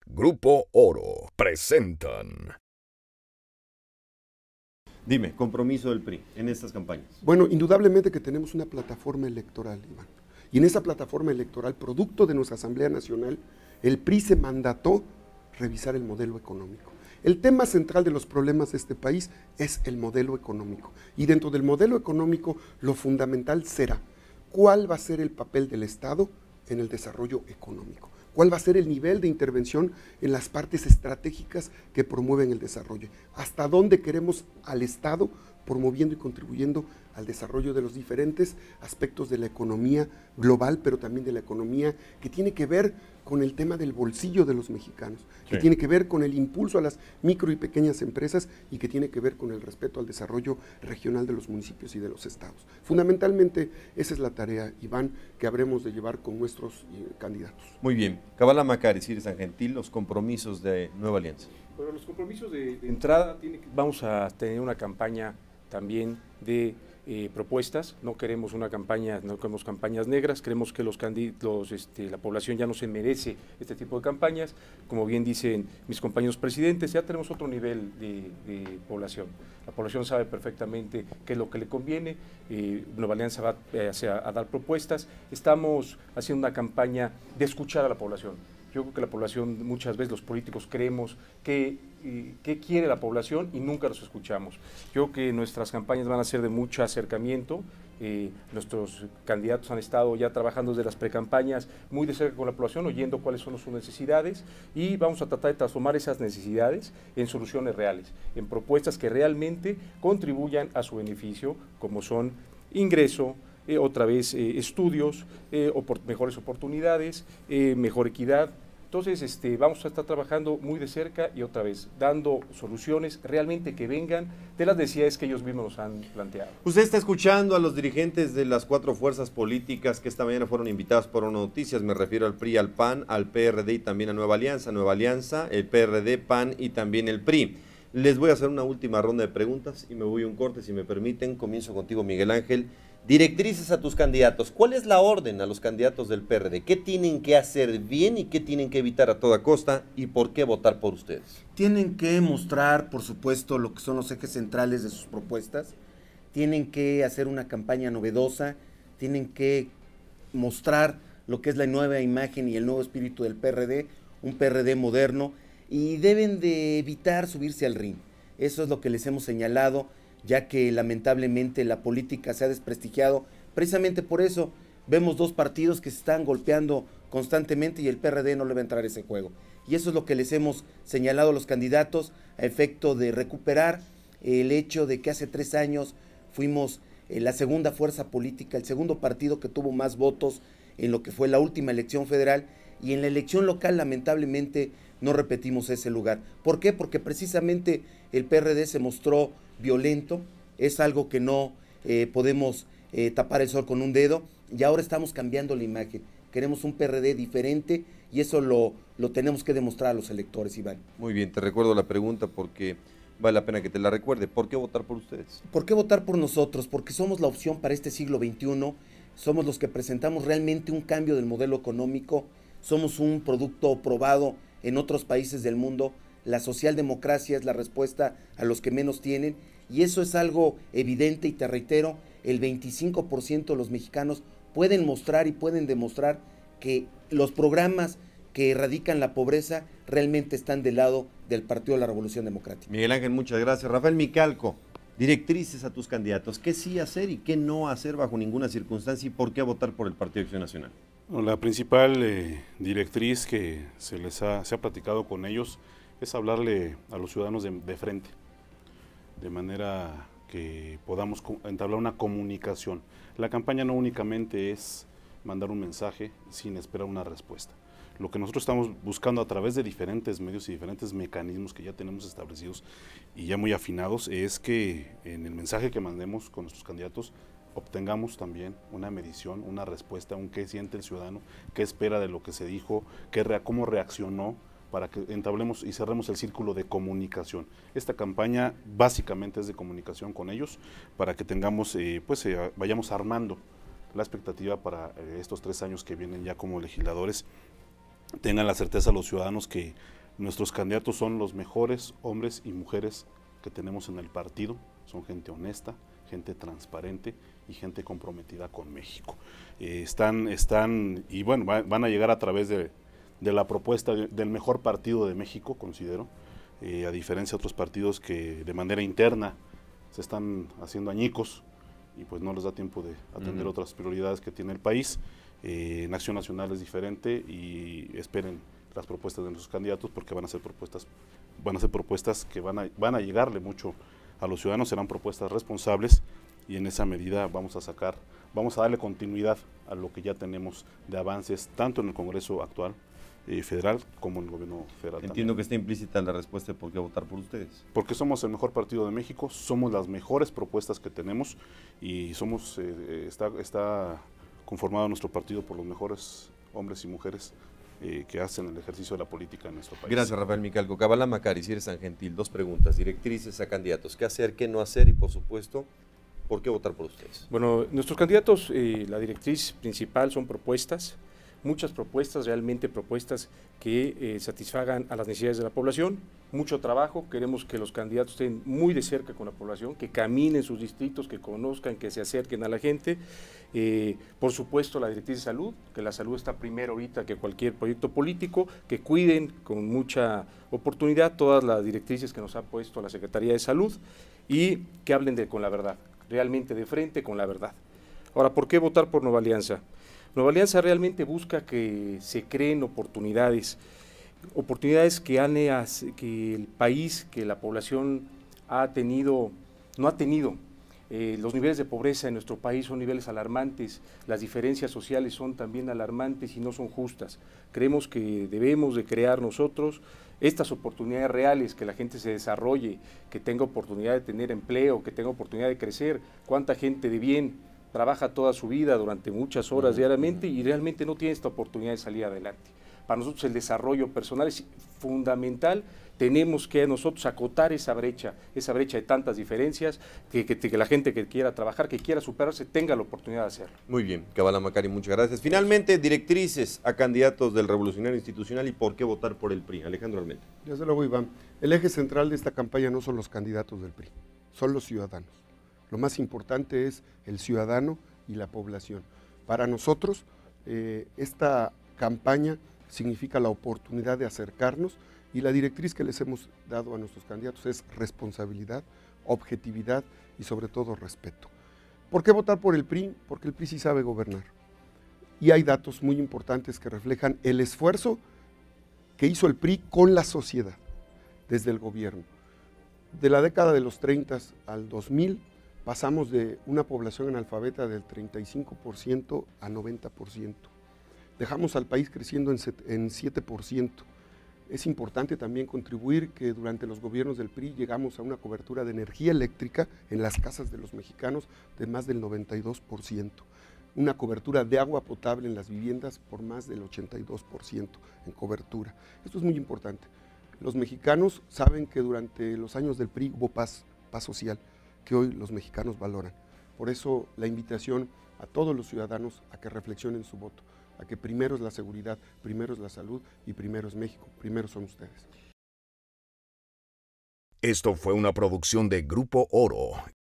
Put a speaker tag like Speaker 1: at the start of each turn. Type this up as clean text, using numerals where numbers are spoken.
Speaker 1: Grupo Oro presentan.
Speaker 2: Dime, compromiso del PRI en estas campañas.
Speaker 3: Bueno, indudablemente que tenemos una plataforma electoral, Iván. Y en esa plataforma electoral, producto de nuestra Asamblea Nacional, el PRI se mandató revisar el modelo económico. El tema central de los problemas de este país es el modelo económico. Y dentro del modelo económico, lo fundamental será cuál va a ser el papel del Estado en el desarrollo económico. ¿Cuál va a ser el nivel de intervención en las partes estratégicas que promueven el desarrollo? ¿Hasta dónde queremos al Estado promoviendo y contribuyendo al desarrollo de los diferentes aspectos de la economía global, pero también de la economía que tiene que ver con el tema del bolsillo de los mexicanos, que tiene que ver con el impulso a las micro y pequeñas empresas y que tiene que ver con el respeto al desarrollo regional de los municipios y de los estados? Fundamentalmente, esa es la tarea, Iván, que habremos de llevar con nuestros candidatos.
Speaker 2: Muy bien. Cabala Macari, Cire San Gentil, los compromisos de Nueva Alianza.
Speaker 4: Bueno, los compromisos de entrada, vamos a tener una campaña también de propuestas. No queremos una campaña, no queremos campañas negras, creemos que la población ya no se merece este tipo de campañas. Como bien dicen mis compañeros presidentes, ya tenemos otro nivel de población. La población sabe perfectamente qué es lo que le conviene. Nueva Alianza va a dar propuestas. Estamos haciendo una campaña de escuchar a la población. Yo creo que la población, muchas veces los políticos creemos qué quiere la población y nunca los escuchamos. Yo creo que nuestras campañas van a ser de mucho acercamiento. Nuestros candidatos han estado ya trabajando desde las precampañas muy de cerca con la población, oyendo cuáles son sus necesidades, y vamos a tratar de transformar esas necesidades en soluciones reales, en propuestas que realmente contribuyan a su beneficio, como son ingreso, estudios, mejores oportunidades, mejor equidad. Entonces, vamos a estar trabajando muy de cerca y otra vez dando soluciones realmente que vengan de las necesidades que ellos mismos nos han planteado.
Speaker 2: Usted está escuchando a los dirigentes de las 4 fuerzas políticas que esta mañana fueron invitados por ONU Noticias. Me refiero al PRI, al PAN, al PRD y también a Nueva Alianza, el PRD, PAN y también el PRI. Les voy a hacer una última ronda de preguntas y me voy a un corte, si me permiten. Comienzo contigo, Miguel Ángel. Directrices a tus candidatos. ¿Cuál es la orden a los candidatos del PRD? ¿Qué tienen que hacer bien y qué tienen que evitar a toda costa? ¿Y por qué votar por ustedes?
Speaker 5: Tienen que mostrar, por supuesto, lo que son los ejes centrales de sus propuestas. Tienen que hacer una campaña novedosa. Tienen que mostrar lo que es la nueva imagen y el nuevo espíritu del PRD, un PRD moderno, y deben de evitar subirse al ring. Eso es lo que les hemos señalado, ya que lamentablemente la política se ha desprestigiado. Precisamente por eso vemos 2 partidos que se están golpeando constantemente y el PRD no le va a entrar a ese juego. Y eso es lo que les hemos señalado a los candidatos a efecto de recuperar el hecho de que hace 3 años fuimos la segunda fuerza política, el segundo partido que tuvo más votos en lo que fue la última elección federal, y en la elección local lamentablemente no repetimos ese lugar. ¿Por qué? Porque precisamente el PRD se mostró violento, es algo que no podemos tapar el sol con un dedo, y ahora estamos cambiando la imagen. Queremos un PRD diferente y eso lo tenemos que demostrar a los electores, Iván.
Speaker 2: Muy bien, te recuerdo la pregunta porque vale la pena que te la recuerde. ¿Por qué votar por ustedes?
Speaker 5: ¿Por qué votar por nosotros? Porque somos la opción para este siglo XXI, somos los que presentamos realmente un cambio del modelo económico, somos un producto probado en otros países del mundo. La socialdemocracia es la respuesta a los que menos tienen, y eso es algo evidente, y te reitero, el 25% de los mexicanos pueden mostrar y pueden demostrar que los programas que erradican la pobreza realmente están del lado del Partido de la Revolución Democrática.
Speaker 2: Miguel Ángel, muchas gracias. Rafael Micalco, directrices a tus candidatos. ¿Qué sí hacer y qué no hacer bajo ninguna circunstancia, y por qué votar por el Partido de Acción Nacional?
Speaker 6: La principal directriz que se ha platicado con ellos es hablarle a los ciudadanos de frente, de manera que podamos entablar una comunicación. La campaña no únicamente es mandar un mensaje sin esperar una respuesta. Lo que nosotros estamos buscando a través de diferentes medios y diferentes mecanismos que ya tenemos establecidos y ya muy afinados es que en el mensaje que mandemos con nuestros candidatos obtengamos también una medición, una respuesta, un qué siente el ciudadano, qué espera de lo que se dijo, cómo reaccionó, para que entablemos y cerremos el círculo de comunicación. Esta campaña básicamente es de comunicación con ellos, para que tengamos, vayamos armando la expectativa para estos 3 años que vienen ya como legisladores, tengan la certeza los ciudadanos que nuestros candidatos son los mejores hombres y mujeres que tenemos en el partido, son gente honesta, gente transparente y gente comprometida con México. Están y bueno, van a llegar a través de la propuesta del mejor partido de México, considero, a diferencia de otros partidos que de manera interna se están haciendo añicos y pues no les da tiempo de atender otras prioridades que tiene el país. En Acción Nacional es diferente y esperen las propuestas de nuestros candidatos porque van a ser propuestas que van a llegarle mucho a los ciudadanos, serán propuestas responsables y en esa medida vamos a darle continuidad a lo que ya tenemos de avances tanto en el Congreso actual federal como en el gobierno federal.
Speaker 2: Entiendo
Speaker 6: también.
Speaker 2: que está implícita la respuesta de por qué votar por ustedes.
Speaker 6: Porque somos el mejor partido de México, somos las mejores propuestas que tenemos y está conformado nuestro partido por los mejores hombres y mujeres que hacen el ejercicio de la política en nuestro país.
Speaker 2: Gracias, Rafael Micalco. Kabala Macari, si eres tan gentil, 2 preguntas, directrices a candidatos, qué hacer, qué no hacer y por supuesto, ¿por qué votar por ustedes?
Speaker 4: Bueno, nuestros candidatos, la directriz principal son propuestas, muchas propuestas, realmente propuestas que satisfagan a las necesidades de la población, mucho trabajo, queremos que los candidatos estén muy de cerca con la población, que caminen sus distritos, que conozcan, que se acerquen a la gente, por supuesto la directriz de salud, que la salud está primero ahorita que cualquier proyecto político, que cuiden con mucha oportunidad todas las directrices que nos ha puesto la Secretaría de Salud y que hablen con la verdad, realmente de frente con la verdad. Ahora, ¿por qué votar por Nueva Alianza? Nueva Alianza realmente busca que se creen oportunidades que el país, que la población no ha tenido. Los niveles de pobreza en nuestro país son niveles alarmantes, las diferencias sociales son también alarmantes y no son justas. Creemos que debemos de crear nosotros estas oportunidades reales, que la gente se desarrolle, que tenga oportunidad de tener empleo, que tenga oportunidad de crecer. ¿Cuánta gente de bien trabaja toda su vida durante muchas horas diariamente y realmente no tiene esta oportunidad de salir adelante? Para nosotros el desarrollo personal es fundamental, tenemos que nosotros acotar esa brecha de tantas diferencias, que la gente que quiera trabajar, que quiera superarse, tenga la oportunidad de hacerlo.
Speaker 2: Muy bien, Kabala Macari, muchas gracias. Finalmente, directrices a candidatos del Revolucionario Institucional y por qué votar por el PRI. Alejandro Armenta.
Speaker 3: Desde luego, Iván, el eje central de esta campaña no son los candidatos del PRI, son los ciudadanos. Lo más importante es el ciudadano y la población. Para nosotros, esta campaña significa la oportunidad de acercarnos y la directriz que les hemos dado a nuestros candidatos es responsabilidad, objetividad y sobre todo respeto. ¿Por qué votar por el PRI? Porque el PRI sí sabe gobernar. Y hay datos muy importantes que reflejan el esfuerzo que hizo el PRI con la sociedad desde el gobierno. De la década de los 30 al 2000 pasamos de una población analfabeta del 35% a 90%. Dejamos al país creciendo en 7%. Es importante también contribuir que durante los gobiernos del PRI llegamos a una cobertura de energía eléctrica en las casas de los mexicanos de más del 92%, una cobertura de agua potable en las viviendas por más del 82% en cobertura. Esto es muy importante. Los mexicanos saben que durante los años del PRI hubo paz social, que hoy los mexicanos valoran. Por eso la invitación a todos los ciudadanos a que reflexionen su voto, a que primero es la seguridad, primero es la salud y primero es México, primero son ustedes.
Speaker 1: Esto fue una producción de Grupo Oro.